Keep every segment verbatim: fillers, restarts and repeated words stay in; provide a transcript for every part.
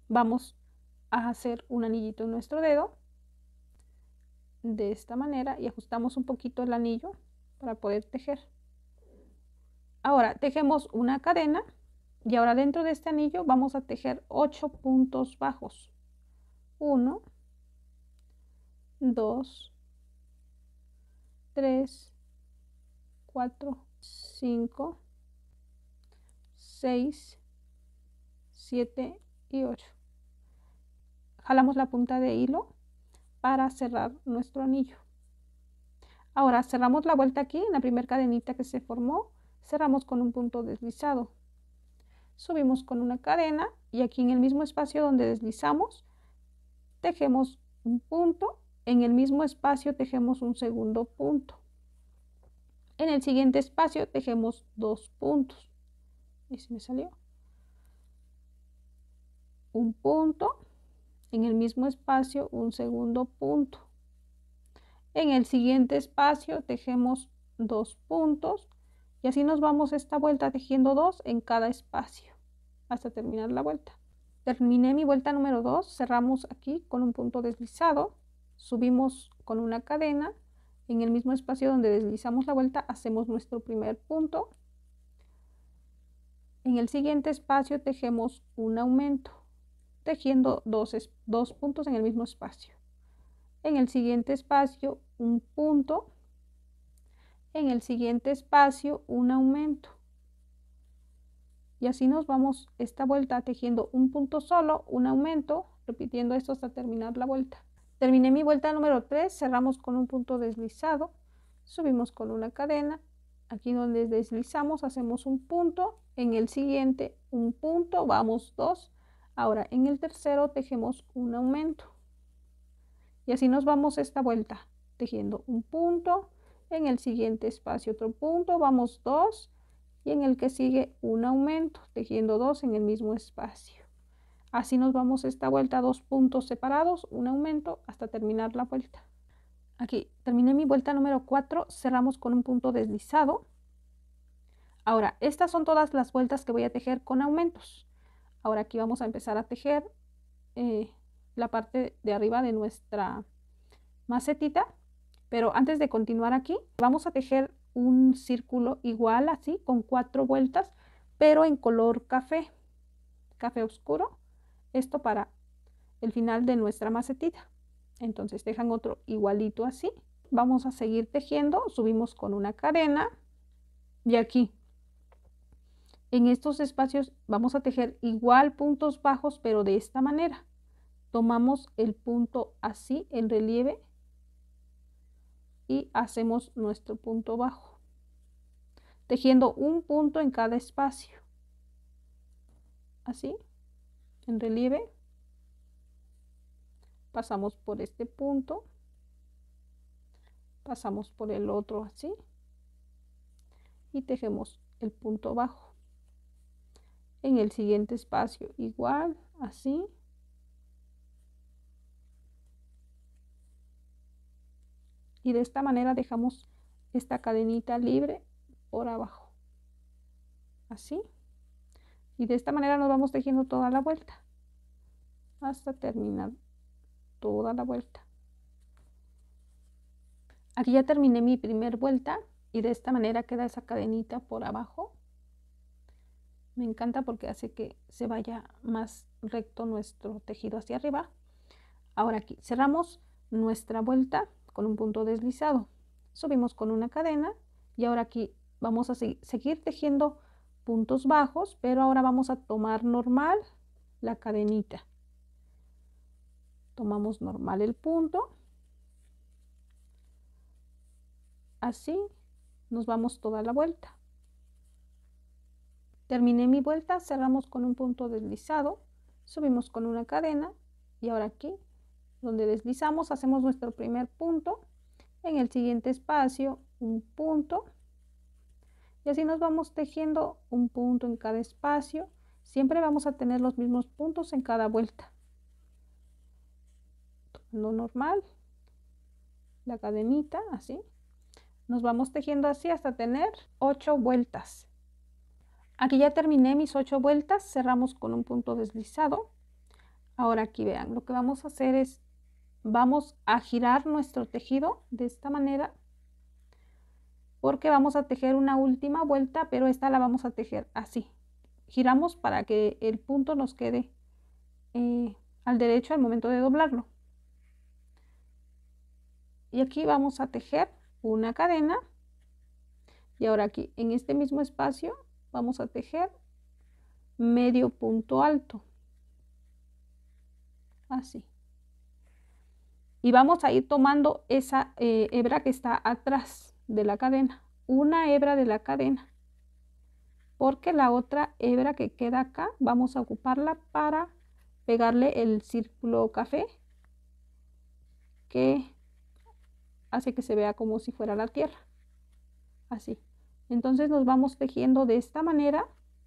vamos a hacer un anillito en nuestro dedo de esta manera y ajustamos un poquito el anillo para poder tejer. Ahora tejemos una cadena y ahora dentro de este anillo vamos a tejer ocho puntos bajos. uno, dos, tres, cuatro, cinco, seis, siete y ocho. Jalamos la punta de hilo para cerrar nuestro anillo. Ahora cerramos la vuelta aquí en la primera cadenita que se formó, cerramos con un punto deslizado. Subimos con una cadena y aquí en el mismo espacio donde deslizamos, tejemos un punto, en el mismo espacio tejemos un segundo punto. En el siguiente espacio tejemos dos puntos. Y se me salió. Un punto, en el mismo espacio un segundo punto. En el siguiente espacio tejemos dos puntos y así nos vamos esta vuelta tejiendo dos en cada espacio hasta terminar la vuelta. Terminé mi vuelta número dos, cerramos aquí con un punto deslizado, subimos con una cadena, en el mismo espacio donde deslizamos la vuelta hacemos nuestro primer punto. En el siguiente espacio tejemos un aumento, tejiendo dos, dos puntos en el mismo espacio. En el siguiente espacio un punto, en el siguiente espacio un aumento. Y así nos vamos esta vuelta tejiendo un punto solo, un aumento, repitiendo esto hasta terminar la vuelta. Terminé mi vuelta número tres, cerramos con un punto deslizado, subimos con una cadena, aquí donde deslizamos hacemos un punto, en el siguiente un punto, vamos dos, ahora en el tercero tejemos un aumento. Y así nos vamos esta vuelta tejiendo un punto, en el siguiente espacio otro punto, vamos dos y en el que sigue un aumento, tejiendo dos en el mismo espacio. Así nos vamos esta vuelta, dos puntos separados, un aumento hasta terminar la vuelta. Aquí terminé mi vuelta número cuatro, cerramos con un punto deslizado. Ahora, estas son todas las vueltas que voy a tejer con aumentos. Ahora aquí vamos a empezar a tejer eh, la parte de arriba de nuestra macetita, pero antes de continuar aquí vamos a tejer un círculo igual así con cuatro vueltas pero en color café café oscuro, esto para el final de nuestra macetita. Entonces tejan otro igualito así, vamos a seguir tejiendo, subimos con una cadena y aquí en estos espacios vamos a tejer igual puntos bajos pero de esta manera. Tomamos el punto así en relieve y hacemos nuestro punto bajo, tejiendo un punto en cada espacio, así, en relieve. Pasamos por este punto, pasamos por el otro así, y tejemos el punto bajo. En el siguiente espacio igual, así. Y de esta manera dejamos esta cadenita libre por abajo, así. Y de esta manera nos vamos tejiendo toda la vuelta hasta terminar toda la vuelta. Aquí ya terminé mi primer vuelta y de esta manera queda esa cadenita por abajo. Me encanta porque hace que se vaya más recto nuestro tejido hacia arriba. Ahora aquí cerramos nuestra vuelta con un punto deslizado, subimos con una cadena y ahora aquí vamos a seguir, seguir tejiendo puntos bajos, pero ahora vamos a tomar normal la cadenita. Tomamos normal el punto, así nos vamos toda la vuelta. Terminé mi vuelta, cerramos con un punto deslizado, subimos con una cadena y ahora aquí donde deslizamos hacemos nuestro primer punto, en el siguiente espacio un punto y así nos vamos tejiendo un punto en cada espacio. Siempre vamos a tener los mismos puntos en cada vuelta. Lo normal, la cadenita así, nos vamos tejiendo así hasta tener ocho vueltas. Aquí ya terminé mis ocho vueltas, cerramos con un punto deslizado, Ahora aquí vean, lo que vamos a hacer es, vamos a girar nuestro tejido de esta manera, porque vamos a tejer una última vuelta, pero esta la vamos a tejer así. Giramos para que el punto nos quede eh, al derecho al momento de doblarlo. Y aquí vamos a tejer una cadena. Y ahora aquí, en este mismo espacio, vamos a tejer medio punto alto. Así. Y vamos a ir tomando esa eh, hebra que está atrás de la cadena. Una hebra de la cadena. Porque la otra hebra que queda acá, vamos a ocuparla para pegarle el círculo café, que hace que se vea como si fuera la tierra. Así. Entonces nos vamos tejiendo de esta manera.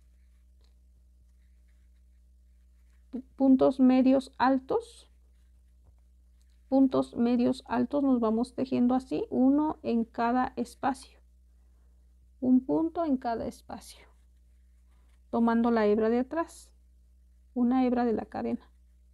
Puntos medios altos. Puntos medios altos nos vamos tejiendo así, uno en cada espacio. Un punto en cada espacio. Tomando la hebra de atrás. Una hebra de la cadena.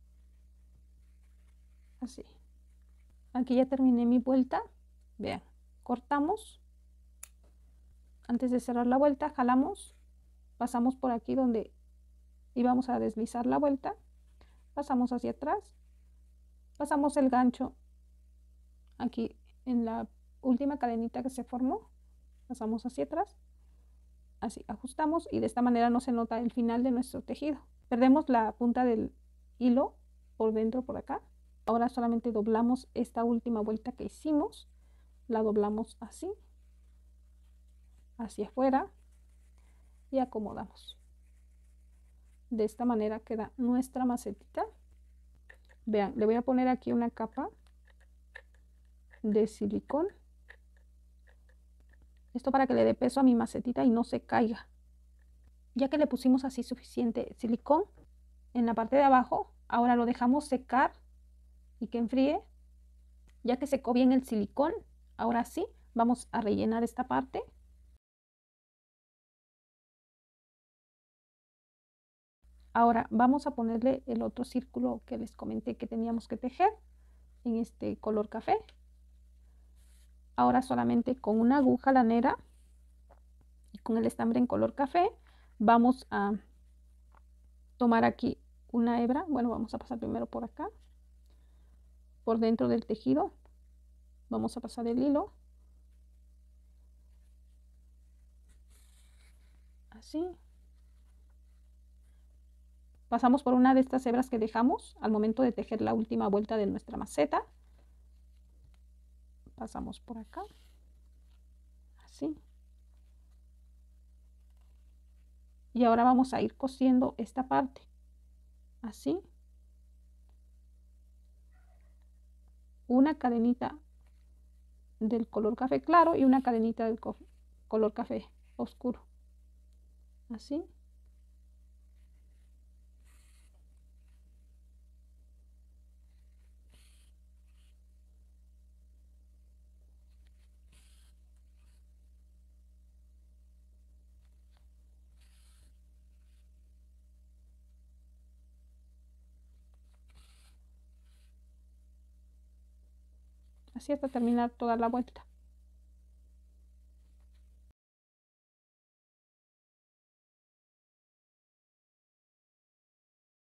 Así. Aquí ya terminé mi vuelta. Vean, cortamos. Antes de cerrar la vuelta, jalamos, pasamos por aquí donde íbamos a deslizar la vuelta, pasamos hacia atrás, pasamos el gancho aquí en la última cadenita que se formó, pasamos hacia atrás, así ajustamos y de esta manera no se nota el final de nuestro tejido. Perdemos la punta del hilo por dentro por acá. Ahora solamente doblamos esta última vuelta que hicimos, la doblamos así, hacia afuera y acomodamos. De esta manera queda nuestra macetita. Vean, le voy a poner aquí una capa de silicón. Esto para que le dé peso a mi macetita y no se caiga. Ya que le pusimos así suficiente silicón en la parte de abajo, ahora lo dejamos secar y que enfríe. Ya que secó bien el silicón, ahora sí, vamos a rellenar esta parte. Ahora vamos a ponerle el otro círculo que les comenté que teníamos que tejer en este color café. Ahora solamente con una aguja lanera y con el estambre en color café vamos a tomar aquí una hebra. Bueno, vamos a pasar primero por acá, por dentro del tejido. Vamos a pasar el hilo. Así. Pasamos por una de estas hebras que dejamos al momento de tejer la última vuelta de nuestra maceta. Pasamos por acá. Así. Y ahora vamos a ir cosiendo esta parte. Así. Una cadenita del color café claro y una cadenita del color café oscuro. Así. Así hasta terminar toda la vuelta.